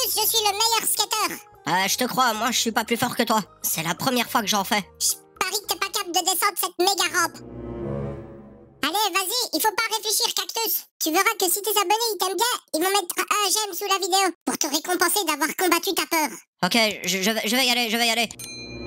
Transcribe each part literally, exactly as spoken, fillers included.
Cactus, je suis le meilleur skateur. Euh, je te crois, moi je suis pas plus fort que toi. C'est la première fois que j'en fais. Je parie que t'es pas capable de descendre cette méga rampe. Allez, vas-y, il faut pas réfléchir, Cactus. Tu verras que si tes abonnés ils t'aiment bien, ils vont mettre un j'aime sous la vidéo pour te récompenser d'avoir combattu ta peur. Ok, je, je, vais, je vais y aller, je vais y aller.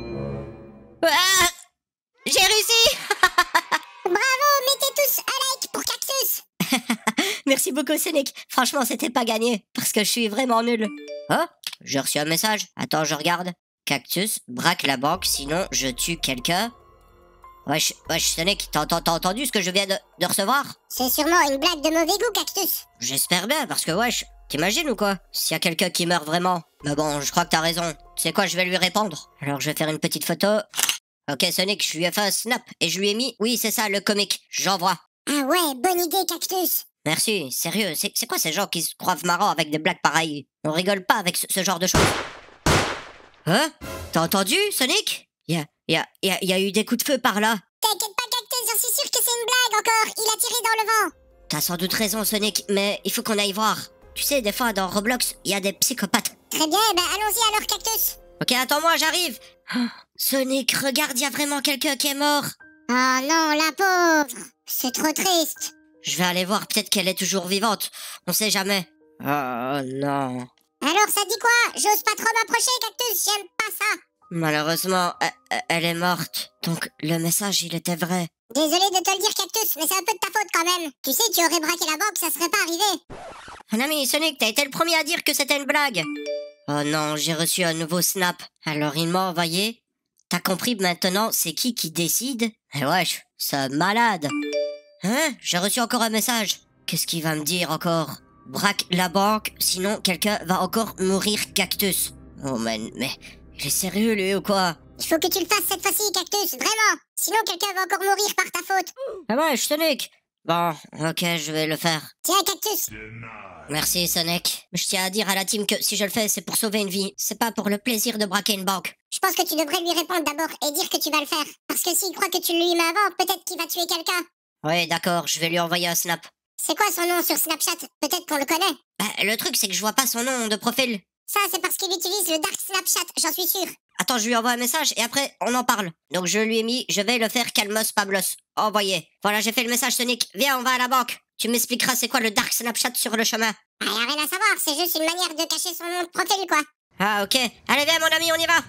Ah, j'ai réussi. Bravo, mettez tous un like pour Cactus. Merci beaucoup, Sonic. Franchement, c'était pas gagné, parce que je suis vraiment nul. Oh, j'ai reçu un message. Attends, je regarde. Cactus braque la banque, sinon je tue quelqu'un. Wesh, wesh, Sonic, t'as t'as- t'as entendu ce que je viens de, de recevoir? C'est sûrement une blague de mauvais goût, Cactus. J'espère bien, parce que wesh, t'imagines ou quoi? S'il y a quelqu'un qui meurt vraiment. Mais bon, je crois que t'as raison. Tu sais quoi, je vais lui répondre. Alors je vais faire une petite photo. Ok, Sonic, je lui ai fait un snap, et je lui ai mis, oui, c'est ça, le comique. J'envoie. Ah ouais, bonne idée, Cactus. Merci, sérieux, c'est c'est quoi ces gens qui se croient marrants avec des blagues pareilles? On rigole pas avec ce, ce genre de choses. Hein? T'as entendu, Sonic? Il y a, y, a, y, a, y a eu des coups de feu par là. T'inquiète pas, Cactus, j'en suis sûr que c'est une blague encore. Il a tiré dans le vent. T'as sans doute raison, Sonic, mais il faut qu'on aille voir. Tu sais, des fois, dans Roblox, il y a des psychopathes. Très bien, ben allons-y alors, Cactus. Ok, attends-moi, j'arrive. Oh, Sonic, regarde, il y a vraiment quelqu'un qui est mort. Oh non, la pauvre. C'est trop triste. Je vais aller voir, peut-être qu'elle est toujours vivante. On sait jamais. Oh non. Alors, ça dit quoi? J'ose pas trop m'approcher, Cactus, j'aime pas ça. Malheureusement, elle, elle est morte. Donc, le message, il était vrai. Désolé de te le dire, Cactus, mais c'est un peu de ta faute quand même. Tu sais, tu aurais braqué la banque, ça serait pas arrivé. Mon ami Sonic, t'as été le premier à dire que c'était une blague. Oh non, j'ai reçu un nouveau snap. Alors il m'a envoyé. T'as compris maintenant, c'est qui qui décide? Eh wesh, c'est malade. Hein? J'ai reçu encore un message. Qu'est-ce qu'il va me dire encore? Braque la banque, sinon quelqu'un va encore mourir, Cactus. Oh man, mais il est sérieux lui ou quoi? Il faut que tu le fasses cette fois-ci, Cactus, vraiment. Sinon, quelqu'un va encore mourir par ta faute. Ah wesh, Sonic. Bon, ok, je vais le faire. Tiens, Cactus. Merci Sonic. Je tiens à dire à la team que si je le fais, c'est pour sauver une vie. C'est pas pour le plaisir de braquer une banque. Je pense que tu devrais lui répondre d'abord et dire que tu vas le faire. Parce que s'il croit que tu lui mets avant, peut-être qu'il va tuer quelqu'un. Oui, d'accord, je vais lui envoyer un snap. C'est quoi son nom sur Snapchat? Peut-être qu'on le connaît. Bah, le truc, c'est que je vois pas son nom de profil. Ça, c'est parce qu'il utilise le Dark Snapchat, j'en suis sûre. Attends, je lui envoie un message et après, on en parle. Donc je lui ai mis, je vais le faire calmos pablos. Envoyé. Voilà, j'ai fait le message Sonic. Viens, on va à la banque. Tu m'expliqueras c'est quoi le Dark Snapchat sur le chemin. Ah, y a rien à savoir, c'est juste une manière de cacher son nom de profil, quoi. Ah, ok. Allez, viens, mon ami, on y va.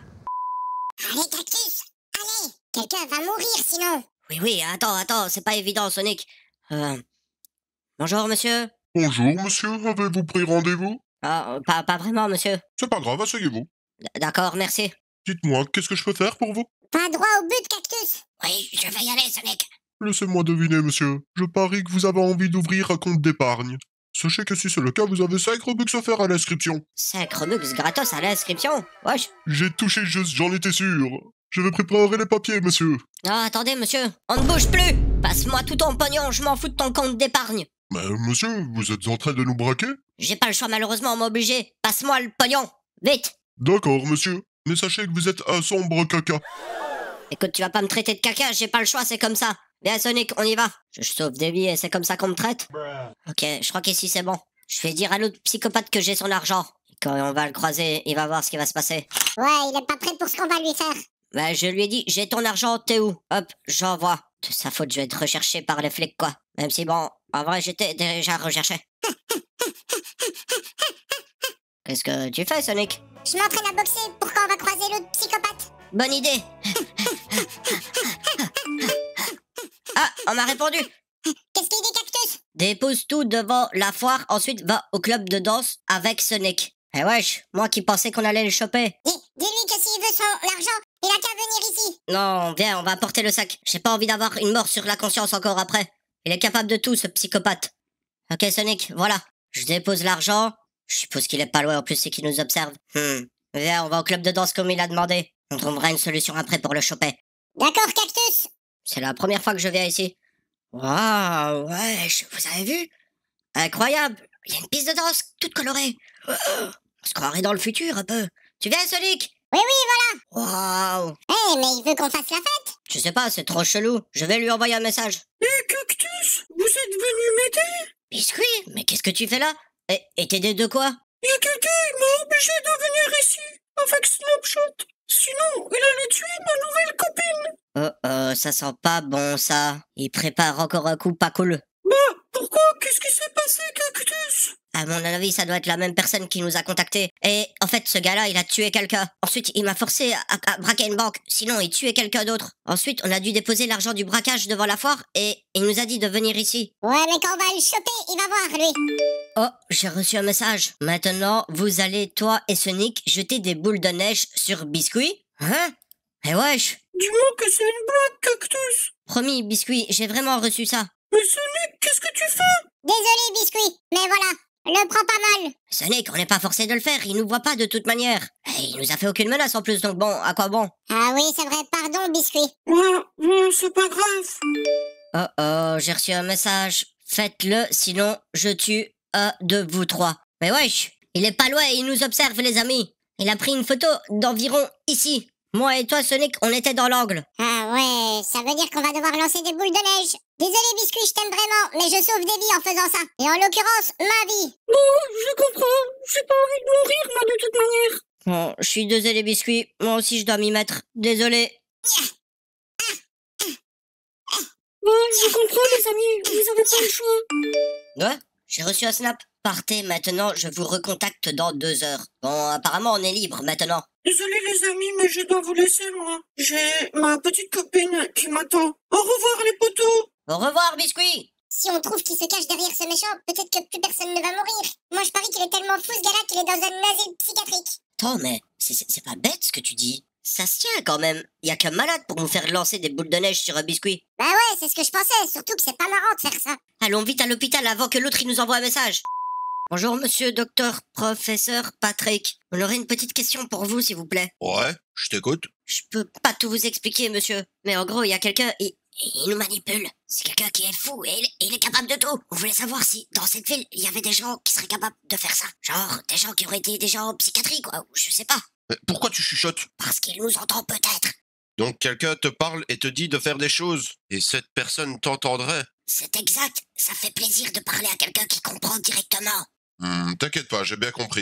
Allez, Cactus, allez. Quelqu'un va mourir sinon. Oui, oui, attends, attends, c'est pas évident, Sonic. Euh... Bonjour, monsieur. Bonjour, monsieur, avez-vous pris rendez-vous? Ah, euh, pas, pas vraiment, monsieur. C'est pas grave, asseyez-vous. D- D'accord, merci. Dites-moi, qu'est-ce que je peux faire pour vous? Pas droit au but, Cactus. Oui, je vais y aller, Sonic. Laissez-moi deviner, monsieur. Je parie que vous avez envie d'ouvrir un compte d'épargne. Sachez que si c'est le cas, vous avez cinq Robux offerts à l'inscription. cinq Robux gratos à l'inscription. Wesh. J'ai touché juste, j'en étais sûr. Je vais préparer les papiers, monsieur. Ah, attendez, monsieur. On ne bouge plus. Passe-moi tout ton pognon, je m'en fous de ton compte d'épargne. Mais monsieur, vous êtes en train de nous braquer? J'ai pas le choix, malheureusement, on m'a obligé. Passe-moi le pognon. Vite. D'accord, monsieur. Mais sachez que vous êtes un sombre caca. Écoute, tu vas pas me traiter de caca, j'ai pas le choix, c'est comme ça. Viens, Sonic, on y va. Je sauve des vies et c'est comme ça qu'on me traite. Ok, je crois qu'ici c'est bon. Je vais dire à l'autre psychopathe que j'ai son argent. Et quand on va le croiser, il va voir ce qui va se passer. Ouais, il est pas prêt pour ce qu'on va lui faire. Bah, je lui ai dit, j'ai ton argent, t'es où? Hop, j'envoie. De sa faute, je vais être recherché par les flics, quoi. Même si, bon, en vrai, j'étais déjà recherché. Qu'est-ce que tu fais, Sonic? Je m'entraîne à boxer pour quand on va croiser l'autre psychopathe. Bonne idée. Ah, on m'a répondu. Qu'est-ce qu'il dit, Cactus? Dépose tout devant la foire, ensuite va au club de danse avec Sonic. Eh wesh, moi qui pensais qu'on allait le choper. Dis, dis-lui que s'il veut son argent, il a qu'à venir ici. Non, viens, on va porter le sac. J'ai pas envie d'avoir une mort sur la conscience encore après. Il est capable de tout, ce psychopathe. Ok, Sonic, voilà. Je dépose l'argent. Je suppose qu'il est pas loin en plus, c'est qu'il nous observe. Hmm. Viens, on va au club de danse comme il a demandé. On trouvera une solution après pour le choper. D'accord, Cactus. C'est la première fois que je viens ici. Waouh, wesh, vous avez vu? Incroyable. Il y a une piste de danse toute colorée. Oh, on se croirait dans le futur un peu. Tu viens, Sonic? Oui, oui, voilà. Waouh. Eh, mais il veut qu'on fasse la fête. Je sais pas, c'est trop chelou. Je vais lui envoyer un message. Hé, Cactus, vous êtes venu m'aider? Biscuit, mais qu'est-ce que tu fais là? Et et t'aider de quoi? Il y a quelqu'un, il m'a obligé de venir ici avec Snapchat. Sinon, il allait tuer ma nouvelle copine. Oh oh, ça sent pas bon ça. Il prépare encore un coup pas cool. Bah, pourquoi? Qu'est-ce qui s'est passé, Cactus? À mon avis, ça doit être la même personne qui nous a contactés. Et en fait, ce gars-là, il a tué quelqu'un. Ensuite, il m'a forcé à, à braquer une banque. Sinon, il tuait quelqu'un d'autre. Ensuite, on a dû déposer l'argent du braquage devant la foire et il nous a dit de venir ici. Ouais, mais quand on va le choper, il va voir, lui. Oh, j'ai reçu un message. Maintenant, vous allez, toi et Sonic, jeter des boules de neige sur Biscuit? Hein? Eh wesh! Dis-moi que c'est une blague, Cactus. Promis, Biscuit, j'ai vraiment reçu ça. Mais Sonic, qu'est-ce que tu fais? Désolé, Biscuit, mais voilà, le prends pas mal. Sonic, on n'est pas forcé de le faire, il nous voit pas de toute manière. Et il nous a fait aucune menace en plus, donc bon, à quoi bon? Ah oui, c'est vrai, pardon, Biscuit. Ouais, ouais, c'est pas grave. Oh oh, j'ai reçu un message. Faites-le, sinon je tue un de vous trois. Mais wesh, il est pas loin et il nous observe, les amis. Il a pris une photo d'environ ici. Moi et toi, Sonic, on était dans l'angle. Ah ouais, ça veut dire qu'on va devoir lancer des boules de neige. Désolé, Biscuit, je t'aime vraiment, mais je sauve des vies en faisant ça. Et en l'occurrence, ma vie. Bon, je comprends. J'ai pas envie de mourir, moi, de toute manière. Bon, je suis désolé, Biscuit. Moi aussi, je dois m'y mettre. Désolé. Ouais, je comprends, les amis. Vous avez pas le choix. Ouais, j'ai reçu un snap. Partez maintenant, je vous recontacte dans deux heures. Bon, apparemment, on est libre maintenant. Désolé, les amis, mais je dois vous laisser, moi. J'ai ma petite copine qui m'attend. Au revoir, les potos. Au revoir, Biscuit. Si on trouve qu'il se cache derrière ce méchant, peut-être que plus personne ne va mourir. Moi, je parie qu'il est tellement fou, ce gars-là, qu'il est dans un asile psychiatrique. Attends, mais c'est- c'est c'est pas bête ce que tu dis. Ça se tient quand même. Y a qu'un malade pour nous faire lancer des boules de neige sur un biscuit. Bah ouais, c'est ce que je pensais, surtout que c'est pas marrant de faire ça. Allons vite à l'hôpital avant que l'autre il nous envoie un message. Bonjour monsieur docteur professeur Patrick. On aurait une petite question pour vous s'il vous plaît. Ouais, je t'écoute. Je peux pas tout vous expliquer monsieur, mais en gros il y a quelqu'un, il, il nous manipule. C'est quelqu'un qui est fou et il, il est capable de tout. On voulait savoir si dans cette ville il y avait des gens qui seraient capables de faire ça. Genre des gens qui auraient été des gens psychiatriques quoi, ou je sais pas. Mais pourquoi tu chuchotes? Parce qu'il nous entend peut-être. Donc quelqu'un te parle et te dit de faire des choses, et cette personne t'entendrait. C'est exact, ça fait plaisir de parler à quelqu'un qui comprend directement. Hmm, t'inquiète pas, j'ai bien compris.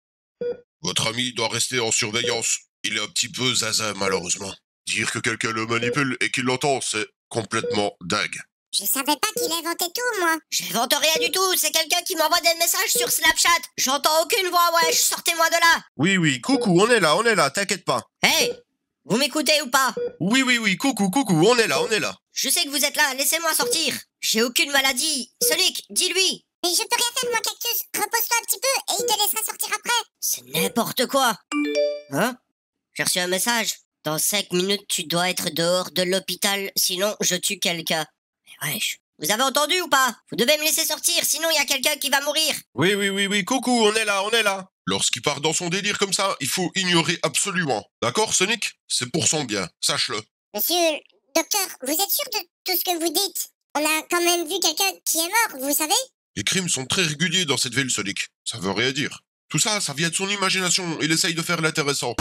Votre ami doit rester en surveillance. Il est un petit peu zinzin, malheureusement. Dire que quelqu'un le manipule et qu'il l'entend, c'est complètement dingue. Je savais pas qu'il inventait tout, moi. J'invente rien du tout, c'est quelqu'un qui m'envoie des messages sur Snapchat. J'entends aucune voix, wesh, sortez-moi de là. Oui, oui, coucou, on est là, on est là, t'inquiète pas. Hey, vous m'écoutez ou pas? Oui, oui, oui, coucou, coucou, on est là, on est là. Je sais que vous êtes là, laissez-moi sortir. J'ai aucune maladie. Sonic, dis-lui. Mais je peux rien faire, moi, Cactus. Repose-toi un petit peu et il te laissera sortir après. C'est n'importe quoi. Hein? J'ai reçu un message. Dans cinq minutes, tu dois être dehors de l'hôpital, sinon je tue quelqu'un. Mais wesh, vous avez entendu ou pas? Vous devez me laisser sortir, sinon il y a quelqu'un qui va mourir. Oui, oui, oui, oui, coucou, on est là, on est là. Lorsqu'il part dans son délire comme ça, il faut ignorer absolument. D'accord, Sonic? C'est pour son bien, sache-le. Monsieur, docteur, vous êtes sûr de tout ce que vous dites? On a quand même vu quelqu'un qui est mort, vous savez? Les crimes sont très réguliers dans cette ville, Sonic. Ça veut rien dire. Tout ça, ça vient de son imagination. Il essaye de faire l'intéressant.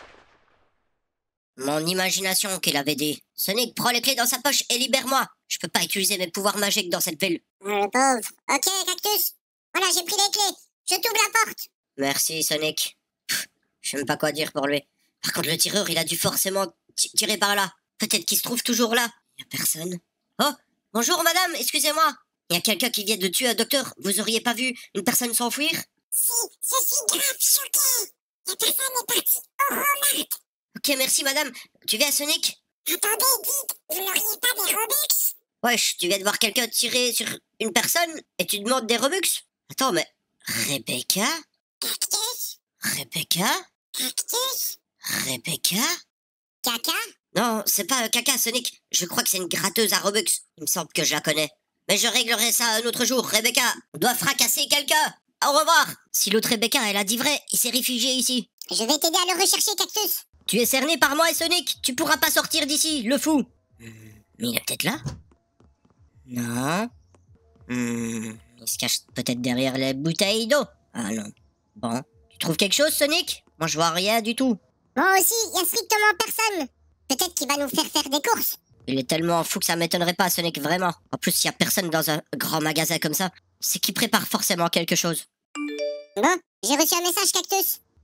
Mon imagination qu'il avait dit. Sonic, prends les clés dans sa poche et libère-moi. Je peux pas utiliser mes pouvoirs magiques dans cette ville. Ah, le pauvre. Ok, Cactus. Voilà, j'ai pris les clés. Je t'ouvre la porte. Merci, Sonic. Pff, je sais même pas quoi dire pour lui. Par contre, le tireur, il a dû forcément ti- tirer par là. Peut-être qu'il se trouve toujours là. Y a personne. Oh, bonjour madame, excusez-moi. Y a quelqu'un qui vient de tuer un docteur. Vous auriez pas vu une personne s'enfuir? Si, je suis grave choquée. La personne est partie au remorque. Ok, merci madame. Tu viens, Sonic? Attendez, dites, vous n'auriez pas des Robux? Wesh, tu viens de voir quelqu'un tirer sur une personne et tu demandes des Robux? Attends, mais... Rebecca? Cactus? Rebecca? Cactus? Rebecca? Caca? Non, c'est pas un caca, Sonic. Je crois que c'est une gratteuse à Robux. Il me semble que je la connais. Mais je réglerai ça un autre jour, Rebecca. On doit fracasser quelqu'un. Au revoir. Si l'autre Rebecca, elle a dit vrai, il s'est réfugié ici. Je vais t'aider à le rechercher, Cactus. Tu es cerné par moi et Sonic. Tu pourras pas sortir d'ici, le fou. Hmm, mais il est peut-être là? Non. Hmm, il se cache peut-être derrière les bouteilles d'eau. Ah non. Bon. Tu trouves quelque chose, Sonic? Moi, je vois rien du tout. Moi aussi, il y a strictement personne. Peut-être qu'il va nous faire faire des courses. Il est tellement fou que ça m'étonnerait pas, Sonic, vraiment. En plus, s'il y a personne dans un grand magasin comme ça, c'est qu'il prépare forcément quelque chose. Bon, j'ai reçu un message, Cactus.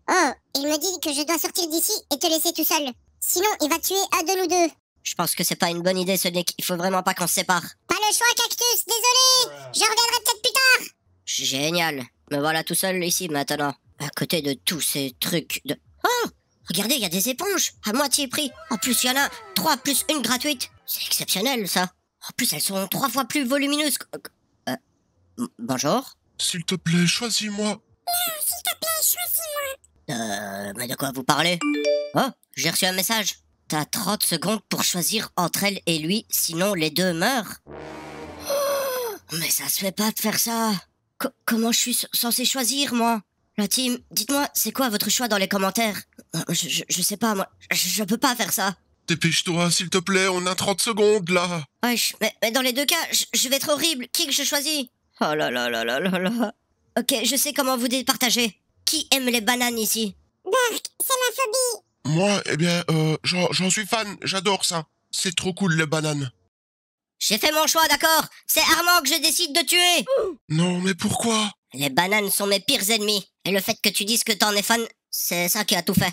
Oh, il me dit que je dois sortir d'ici et te laisser tout seul. Sinon, il va tuer un de nous deux. Je pense que c'est pas une bonne idée, Sonic. Il faut vraiment pas qu'on se sépare. Pas le choix, Cactus, désolé. Je reviendrai peut-être plus tard. Génial. Me voilà tout seul ici maintenant. À côté de tous ces trucs de... Oh! Regardez, il y a des éponges. À moitié prix. En plus, il y en a trois plus une gratuite. C'est exceptionnel, ça. En plus, elles sont trois fois plus volumineuses. Euh, bonjour? S'il te plaît, choisis-moi. Non, s'il te plaît, choisis-moi. Euh, mais de quoi vous parlez? Oh, j'ai reçu un message. T'as trente secondes pour choisir entre elle et lui, sinon les deux meurent. Oh, mais ça se fait pas de faire ça. Co- comment je suis censé choisir, moi? La team, dites-moi, c'est quoi votre choix dans les commentaires? Je, je, je sais pas, moi, je, je peux pas faire ça. Dépêche-toi, s'il te plaît, on a trente secondes, là. Wesh, mais, mais dans les deux cas, je, je vais être horrible. Qui que je choisis? Oh là là là là là là. Ok, je sais comment vous départager. Qui aime les bananes ici? Burk, c'est ma phobie. Moi, eh bien, euh, j'en j'en suis fan, j'adore ça. C'est trop cool, les bananes. J'ai fait mon choix, d'accord? C'est Armand que je décide de tuer. Non, mais pourquoi? Les bananes sont mes pires ennemis. Et le fait que tu dises que t'en es fan, c'est ça qui a tout fait.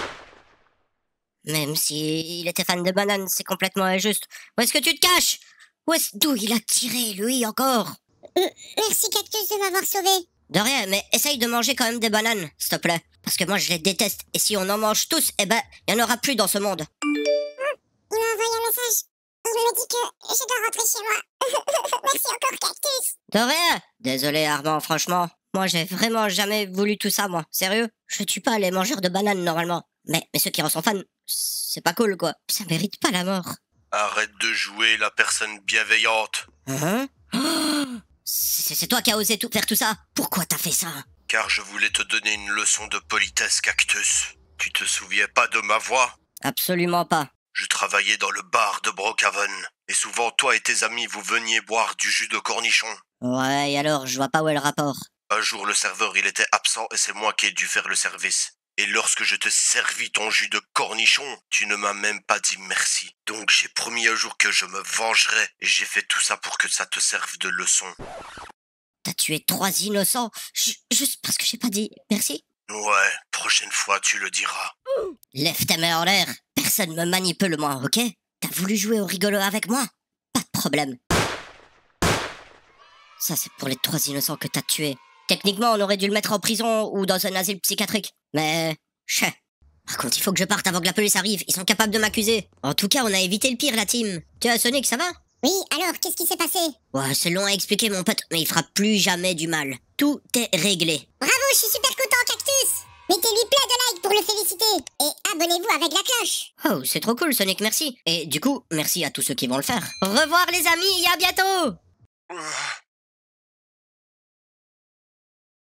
Même si il était fan de bananes, c'est complètement injuste. Où est-ce que tu te caches? Où est-ce... D'où il a tiré, lui, encore? Euh, merci, Cactus, de m'avoir sauvé. De rien, mais essaye de manger quand même des bananes, s'il te plaît. Parce que moi, je les déteste. Et si on en mange tous, eh ben, il n'y en aura plus dans ce monde. Il m'a envoyé un message. Il me dit que je dois rentrer chez moi. Merci encore, Cactus. De rien. Désolé, Armand, franchement. Moi, j'ai vraiment jamais voulu tout ça, moi. Sérieux. Je tue pas les mangeurs de bananes, normalement. Mais, mais ceux qui en sont fans, c'est pas cool, quoi. Ça mérite pas la mort. Arrête de jouer la personne bienveillante. Hein? Oh, c'est c'est toi qui as osé tout faire tout ça. Pourquoi t'as fait ça? Car je voulais te donner une leçon de politesse, Cactus. Tu te souviens pas de ma voix? Absolument pas. Je travaillais dans le bar de Brookhaven. Et souvent, toi et tes amis, vous veniez boire du jus de cornichon. Ouais, et alors, je vois pas où est le rapport. Un jour, le serveur, il était absent et c'est moi qui ai dû faire le service. Et lorsque je te servis ton jus de cornichon, tu ne m'as même pas dit merci. Donc j'ai promis un jour que je me vengerais et j'ai fait tout ça pour que ça te serve de leçon. T'as tué trois innocents ju- juste parce que j'ai pas dit merci? Ouais, prochaine fois tu le diras. Lève tes mains en l'air. Personne me manipule, moi, ok? T'as voulu jouer au rigolo avec moi? Pas de problème. Ça, c'est pour les trois innocents que t'as tués. Techniquement, on aurait dû le mettre en prison ou dans un asile psychiatrique. Mais... chais. Par contre, il faut que je parte avant que la police arrive. Ils sont capables de m'accuser. En tout cas, on a évité le pire, la team. Tiens, Sonic, ça va? Oui, alors, qu'est-ce qui s'est passé? Ouais, c'est long à expliquer, mon pote, mais il fera plus jamais du mal. Tout est réglé. Bravo, je suis super content, Cactus. Mettez-lui plein de likes pour le féliciter. Et abonnez-vous avec la cloche. Oh, c'est trop cool, Sonic, merci. Et du coup, merci à tous ceux qui vont le faire. Au revoir, les amis, et à bientôt!